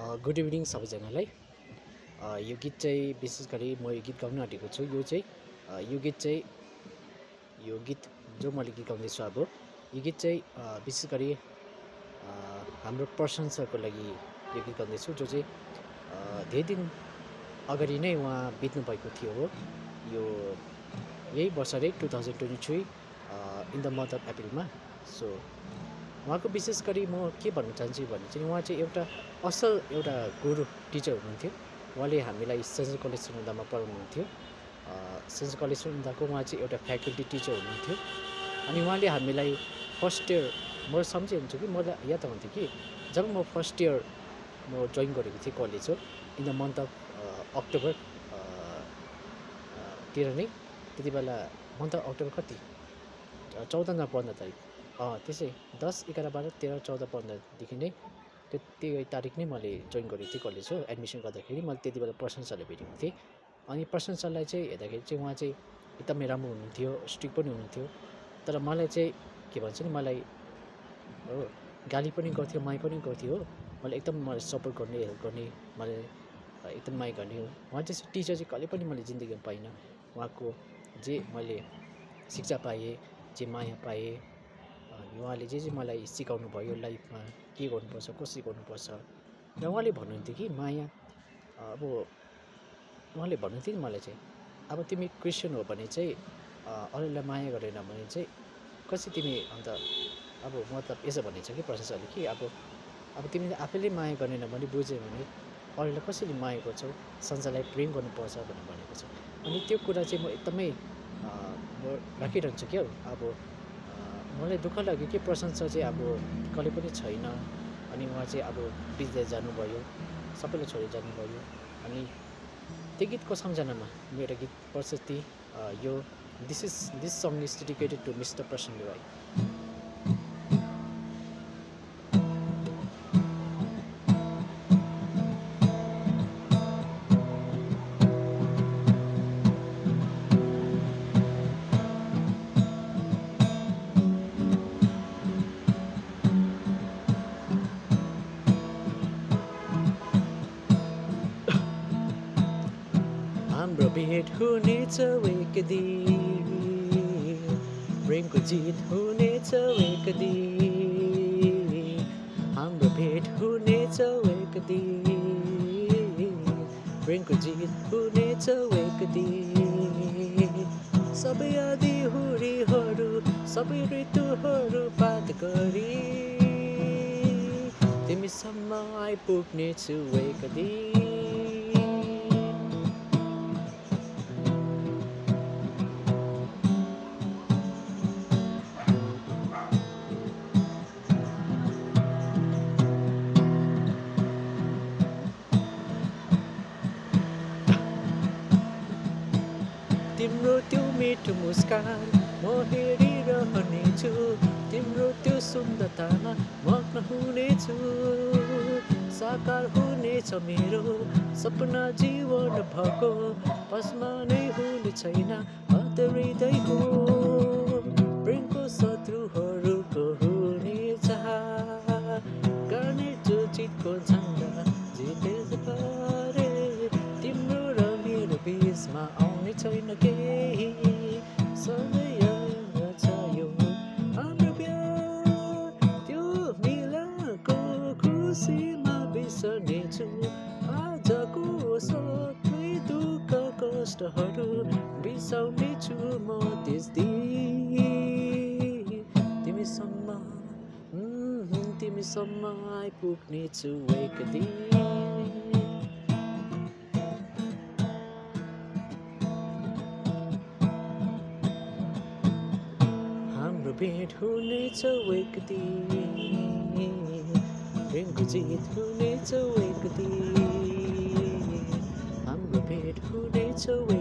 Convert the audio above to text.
Good evening सबैजनालाई। यो गीत चाहिँ विशेष गरी म यो गीत गाउन आँटेको छु। यो गीत जो मैले गीत गाउँदैछु अब यो गीत चाहिँ विशेष गरी हाम्रो प्रशान्त सरको लागि यो गीत गाउँदैछु, जो चाहिँ धेरै दिन अगाडि नै उहाँ बित्नु भएको थियो हो। यो यही वर्ष नै 2023 इन द मन्थ अफ अप्रिलमा। सो उहाँको विशेष गरी म के भन्न चाहन्छु भने चाहिँ उहाँ चाहिँ एउटा असल एउटा गुरु टिचर हुनुहुन्थ्यो। उहाँले हामीलाई सेन्ट कलेज सुन्दामा पढाउनुहुन्थ्यो। सेन्ट कलेज सुन्दाको उहाँ चाहिँ एउटा फ्याकल्टी टिचर हुनुहुन्थ्यो। अनि उहाँले हामीलाई फर्स्ट इयर म सम्झिन्छु कि मलाई याद आउँथ्यो कि जब म फर्स्ट इयर म जोइन गरेको थिएँ कलेज हो in the month of October तिर नै, त्यति बेला मन्थ अफ अक्टोबर कति 14 न 15 तारिक त्यसै 10, 11, 12, 13, 14, 15देखि नै त्यो तारिक नै मैले जोइन गरेको थिएँ कलेज हो। एडमिसन गर्दाखेरि मैले त्यति बेला प्रशान्त सरलाई भेटेको थिएँ। अनि प्रशान्त सरलाई चाहिँ हेर्दाखेरि चाहिँ उहाँ चाहिँ एकदमै राम्रो हुनुहुन्थ्यो, स्ट्रिक्ट पनि हुनुहुन्थ्यो। तर मलाई चाहिँ के भन्छ नि, मलाई हो गाली पनि गर्थ्यो, माया पनि गर्थ्यो हो। मलाई सपोर्ट गर्ने, हेल्प गर्ने, मलाई एकदम माया गर्ने हो। उहाँ चाहिँ टिचर चाहिँ कहिले पनि मैले जिन्दगीमा पाइनँ। उहाँको जे मैले शिक्षा पाएँ, जे माया पाएँ, उहाँले जे मलाई सिकाउनु भयो लाइफमा के गर्नुपर्छ, कसरी गर्नुपर्छ। र उहाँले भन्नुहुन्थ्यो कि माया अब उहाँले भन्नुहुन्थ्यो नि मलाई चाहिँ, अब तिमी क्रिस्चियन हो भने चाहिँ अरूलाई माया गरेन भने चाहिँ कसरी तिमी अन्त अब मतलब यसो भनेको छ कि प्रशासनले कि अब तिमीले आफैले माया गरेन भने बुझ्यो भने अरूलाई कसरी माया गर्छौ, संसारलाई प्रेम गर्नुपर्छ भनेर भनेको छ। अनि त्यो कुरा चाहिँ म एकदमै म राखिरहन्छु क्या। अब मलाई दुःख लाग्यो कि प्रशान्त सर चाहिँ अब कहिले पनि छैन। अनि उहाँ चाहिँ अब बित्दै जानुभयो, सबैलाई छोडेर जानुभयो। अनि त्यो गीतको सम्झनामा मेरो गीत प्रशस्ति यो this song is dedicated to mister Prashant Rai. हाम्रो भेट हुनेछ एक दिन, प्रेमको जित हुनेछ एक दिन। हाम्रो भेट हुनेछ एक दिन, प्रेमको जित हुनेछ एक दिन। सबै आदि हुरीहरू, सबै ऋतुहरू पात गरी तिमीसम्म आइपुग्नेछु एक दिन। तिम्रो त्यो मिठो मुस्कान म हेरिरहनेछु, तिम्रो त्यो सुन्दरतामा मग्न हुनेछु। साकार हुनेछ मेरो सपना जीवन भएको, पसमा नै हुने छैन हृदयको। प्रेमको शत्रुहरूको हुने चाह गर्ने जो जितको झन्डा जितेछ पारे। तिम्रो र मेरो बिचमा आउने छैन केही, सधैँ छ यो हाम्रो प्यार। त्यो मिलाको खुसीमा बिर्सनेछु आजको सबै दुःख कष्टहरू बिर्साउनेछु म त्यस दिन। तिमीसम्म आइपुग्नेछु एक दिन। हाम्रो भेट हुनेछ एक दिन, प्रेमको जित हुनेछ एक दिन। हाम्रो भेट हुनेछ